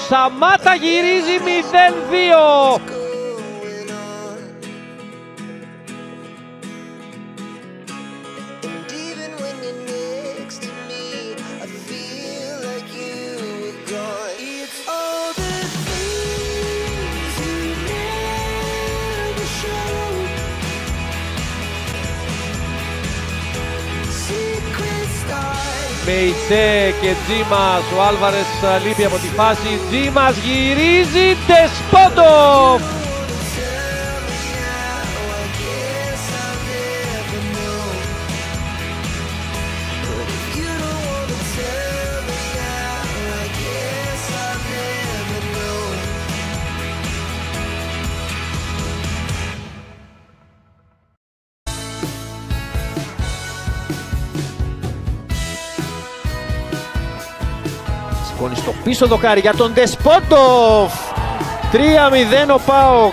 Σαμάτα γυρίζει 0-2. Μεϊτέ και Τζίμας, ο Άλβαρες λείπει από τη φάση, Τζίμας γυρίζει, Ντεσπότοφ! Σηκώνει στο πίσω δοκάρι για τον Ντεσπότοφ. 3-0 ο ΠΑΟΚ.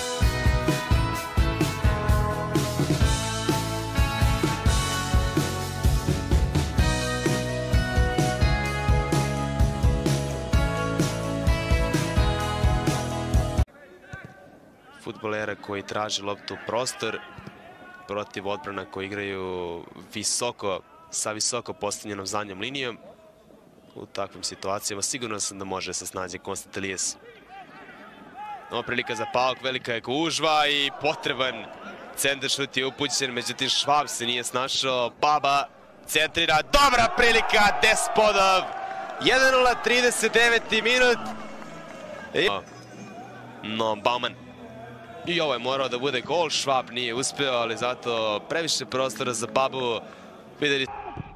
Fudbalera koji traže loptu u prostor protiv odbrana koji igraju sa visoko postavljenom zadnjom linijom. U takvim situacijama sigurno sam da može se snađe Konstant Elias. Nova prilika za PAOK, velika je gužva i potreban centar šut je upućen, međutim Švab se nije snašao. Baba centrira, dobra prilika, Despodov, 1-0, 39. minut. No, Bauman. I ovo je morao da bude gol, Švab nije uspeo, ali zato previše prostora za Babu. Videli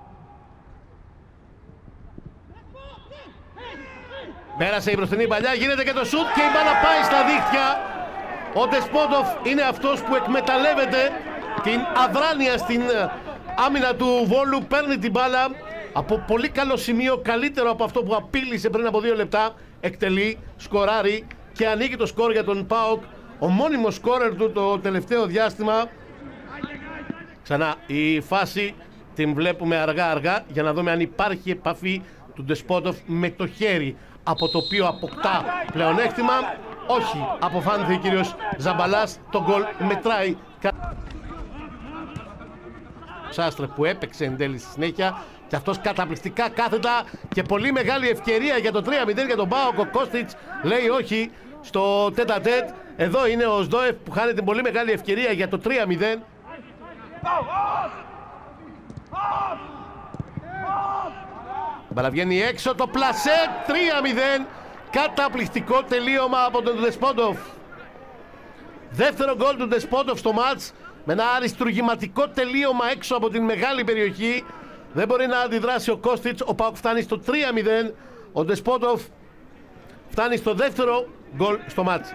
Πέρασε η μπροστινή παλιά, γίνεται και το σουτ και η μπάλα πάει στα δίχτυα. Ο Ντεσπότοφ είναι αυτός που εκμεταλλεύεται την αδράνεια στην άμυνα του Βόλου. Παίρνει την μπάλα από πολύ καλό σημείο, καλύτερο από αυτό που απείλησε πριν από 2 λεπτά. Εκτελεί, σκοράρει και ανοίγει το σκορ για τον ΠΑΟΚ. Ο μόνιμος σκόρερ του το τελευταίο διάστημα. Ξανά η φάση την βλέπουμε αργά για να δούμε αν υπάρχει επαφή του Ντεσπότοφ με το χέρι, από το οποίο αποκτά πλεονέκτημα. Όχι, αποφάνθηκε ο κύριος Ζαμπαλάς, το γκολ μετράει. Σάστρε που έπαιξε εν τέλει στη συνέχεια και αυτός καταπληκτικά κάθετα και πολύ μεγάλη ευκαιρία για το 3-0 για τον ΠΑΟΚ. Ο Κώστιτς λέει όχι στο τέτα-τέτ. Εδώ είναι ο Σδόεφ που χάνει την πολύ μεγάλη ευκαιρία για το 3-0. Μπαλά βγαίνει έξω, το πλασέ, 3-0. Καταπληκτικό τελείωμα από τον Ντεσπότοφ. Δεύτερο γκολ του Ντεσπότοφ στο μάτς, με ένα αριστουργηματικό τελείωμα έξω από την μεγάλη περιοχή. Δεν μπορεί να αντιδράσει ο Κώστιτς, ο ΠΑΟΚ φτάνει στο 3-0. Ο Ντεσπότοφ φτάνει στο δεύτερο γκολ στο μάτς.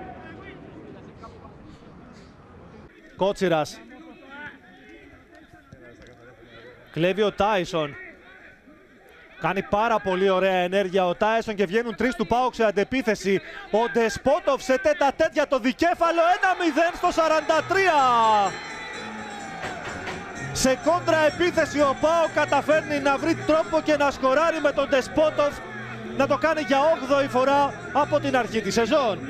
Κότσιρας. Κλέβει ο Τάισον. Κάνει πάρα πολύ ωραία ενέργεια ο Τάισον και βγαίνουν 3 του ΠΑΟΚ σε αντεπίθεση. Ο Ντεσπότοφ σε τέτα-τέτ για το δικέφαλο, 1-0 στο 43. Σε κόντρα επίθεση ο ΠΑΟΚ καταφέρνει να βρει τρόπο και να σκοράρει με τον Ντεσπότοφ, να το κάνει για 8η φορά από την αρχή της σεζόν.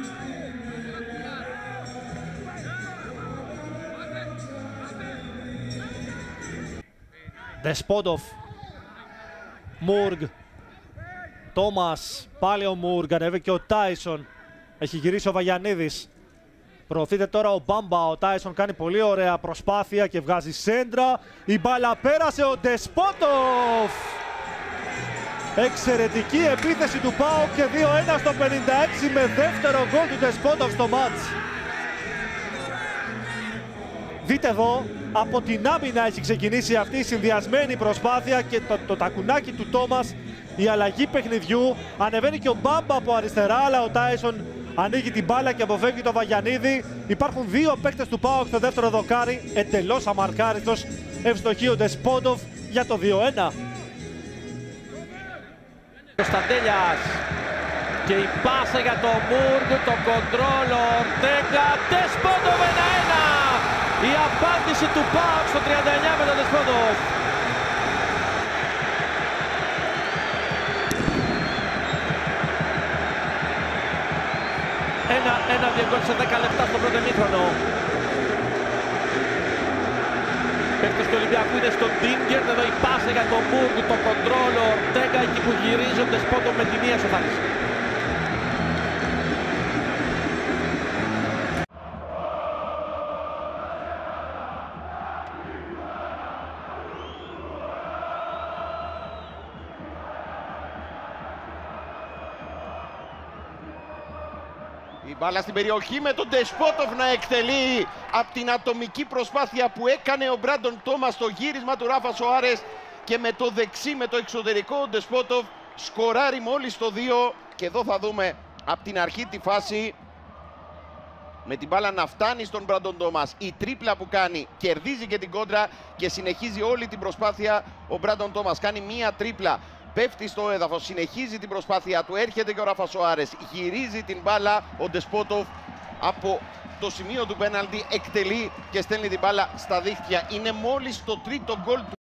Ντεσπότοφ. Μούργ, Τόμας, πάλι ο Μούργ, ανέβηκε και ο Τάισον. Έχει γυρίσει ο Βαγιανίδης. Προωθείται τώρα ο Μπάμπα, ο Τάισον κάνει πολύ ωραία προσπάθεια και βγάζει σέντρα. Η μπάλα πέρασε, ο Ντεσπότοφ. Εξαιρετική επίθεση του ΠΑΟΚ και 2-1 στο 56 με δεύτερο γκολ του Ντεσπότοφ στο μάτς. Δείτε εδώ, από την άμυνα έχει ξεκινήσει αυτή η συνδυασμένη προσπάθεια και το τακουνάκι του Τόμας, η αλλαγή παιχνιδιού. Ανεβαίνει και ο Μπάμπα από αριστερά, αλλά ο Τάισον ανοίγει την μπάλα και αποφεύγει το Βαγιανίδη. Υπάρχουν 2 παίκτες του ΠΑΟΚ στο δεύτερο δοκάρι, εντελώς αμαρκάριστος. Ευστοχεί ο Ντεσπότοφ για το 2-1. Ο Σταντέλιας και η πάσα για τον Μούργ, το κοντρόλ, Ορτέγκα, Ντεσπότοφ 1-1. Η απάντηση του ΠΑΟΚ στο 39 με τον Ντεσπότοφ. Ένα-2 γκολ σε 10 λεπτά στο πρώτο ημίχρονο. Παίκτες του Ολυμπιακού είναι στον Ντίνγκερ, εδώ η πάσα για τον Μπουργκ, το κοντρόλ, ο Ορτέγκα εκεί που γυρίζει ο Ντεσπότοφ με την μία σοφάριση. Η μπάλα στην περιοχή με τον Ντεσπότοφ να εκτελεί από την ατομική προσπάθεια που έκανε ο Μπράντον Τόμας στο γύρισμα του Ράφα Σοάρες και με το δεξί, με το εξωτερικό ο Ντεσπότοφ σκοράρει μόλις το 2 και εδώ θα δούμε από την αρχή τη φάση με την μπάλα να φτάνει στον Μπράντον Τόμας. Η τρίπλα που κάνει κερδίζει και την κόντρα και συνεχίζει όλη την προσπάθεια ο Μπράντον Τόμας. Κάνει μία τρίπλα. Πέφτει στο έδαφος, συνεχίζει την προσπάθεια του, έρχεται και ο Ράφα Σοάρες, γυρίζει την μπάλα, ο Ντεσπότοφ από το σημείο του πέναλτι εκτελεί και στέλνει την μπάλα στα δίχτυα. Είναι μόλις το τρίτο γκολ του.